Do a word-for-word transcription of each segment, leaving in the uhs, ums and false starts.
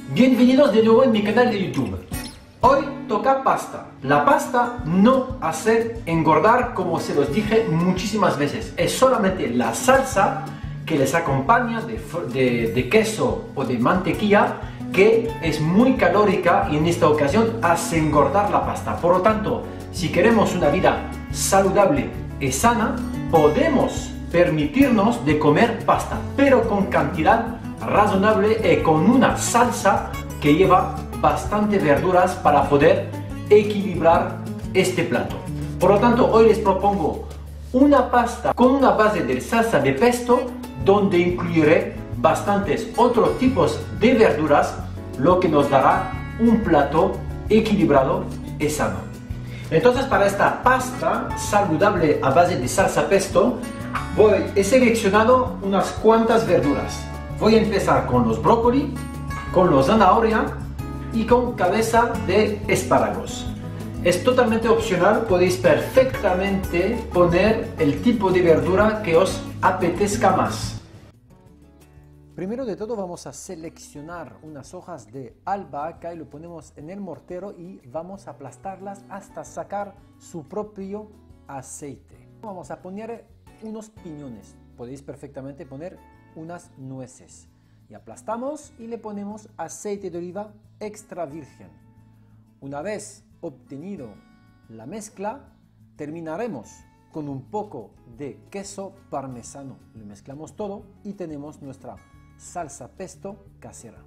Bienvenidos de nuevo en mi canal de YouTube. Hoy toca pasta. La pasta no hace engordar, como se los dije muchísimas veces. Es solamente la salsa que les acompaña de, de, de queso o de mantequilla que es muy calórica y en esta ocasión hace engordar la pasta. Por lo tanto, si queremos una vida saludable y sana, podemos permitirnos de comer pasta, pero con cantidad razonable y con una salsa que lleva bastante verduras para poder equilibrar este plato. Por lo tanto, hoy les propongo una pasta con una base de salsa de pesto, donde incluiré bastantes otros tipos de verduras, lo que nos dará un plato equilibrado y sano. Entonces, para esta pasta saludable a base de salsa pesto, voy, he seleccionado unas cuantas verduras. Voy a empezar con los brócoli, con los zanahoria y con cabeza de espárragos. Es totalmente opcional, podéis perfectamente poner el tipo de verdura que os apetezca más. Primero de todo vamos a seleccionar unas hojas de albahaca y lo ponemos en el mortero y vamos a aplastarlas hasta sacar su propio aceite. Vamos a poner unos piñones, podéis perfectamente poner unas nueces y aplastamos y le ponemos aceite de oliva extra virgen. Una vez obtenido la mezcla, terminaremos con un poco de queso parmesano. Le mezclamos todo y tenemos nuestra salsa pesto casera.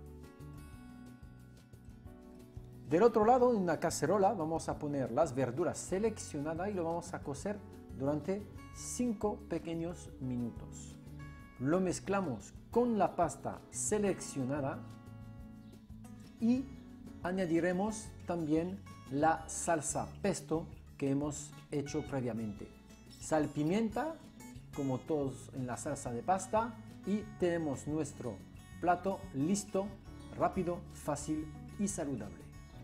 Del otro lado, en una cacerola, vamos a poner las verduras seleccionadas y lo vamos a cocer durante cinco pequeños minutos. Lo mezclamos con la pasta seleccionada y añadiremos también la salsa pesto que hemos hecho previamente. Sal, pimienta, como todos en la salsa de pasta, y tenemos nuestro plato listo, rápido, fácil y saludable.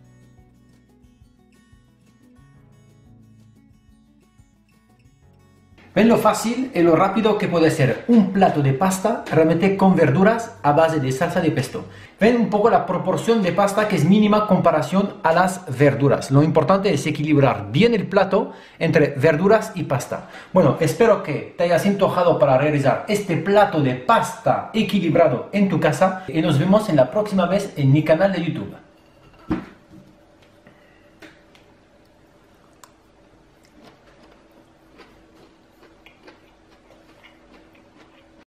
Ven lo fácil y lo rápido que puede ser un plato de pasta realmente con verduras a base de salsa de pesto. Ven un poco la proporción de pasta que es mínima en comparación a las verduras. Lo importante es equilibrar bien el plato entre verduras y pasta. Bueno, espero que te hayas antojado para realizar este plato de pasta equilibrado en tu casa y nos vemos en la próxima vez en mi canal de YouTube.